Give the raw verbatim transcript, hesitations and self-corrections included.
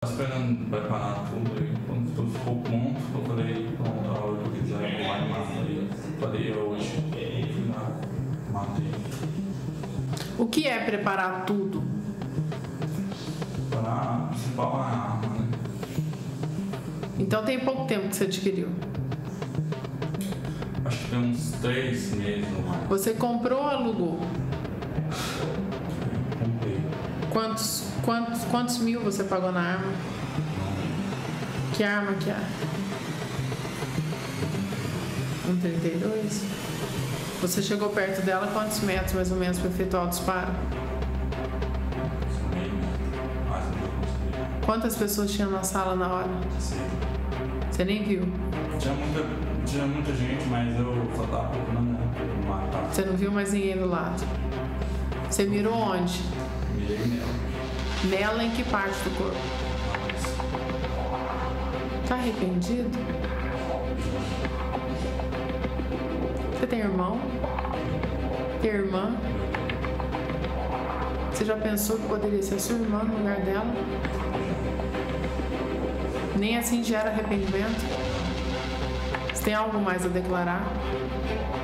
esperando preparar tudo aí. Quando tudo ficou pronto, eu falei, pronto, a hora que eu quiser, eu vou lá e mato. Falei hoje. Fui lá, matei. O que é preparar tudo? Para principal a arma, né? Então tem pouco tempo que você adquiriu. Acho que tem uns três meses ou mais. Você comprou ou alugou? Comprei. Quantos, quantos, quantos mil você pagou na arma? Que arma que é? um trinta e dois? Você chegou perto dela quantos metros mais ou menos para efetuar o disparo? Quantas pessoas tinham na sala na hora? Você nem viu? Tinha muita, tinha muita gente, mas eu só tava procurando matar. Você não viu mais ninguém do lado? Você mirou onde? Mirei nela. Nela em que parte do corpo? Tá arrependido? Você tem irmão? Tem irmã? Você já pensou que poderia ser sua irmã no lugar dela? Nem assim gera arrependimento? Você tem algo mais a declarar?